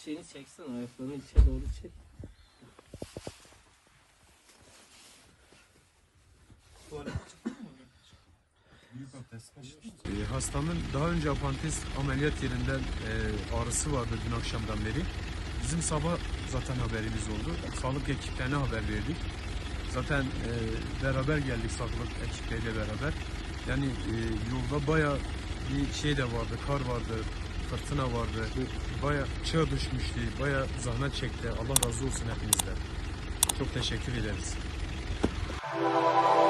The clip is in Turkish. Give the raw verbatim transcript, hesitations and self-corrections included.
şeyini çeksen, ayaklarını içe doğru çek. E, hastanın daha önce apandiz ameliyat yerinden e, ağrısı vardı dün akşamdan beri. Bizim sabah zaten haberimiz oldu. Sağlık ekiplerine haber verdik. Zaten e, beraber geldik sağlık ekipleriyle beraber. Yani e, yolda bayağı bir şey de vardı, kar vardı, fırtına vardı. Bayağı çığ düşmüştü, bayağı zahmet çekti. Allah razı olsun hepinizden. Çok teşekkür ederiz.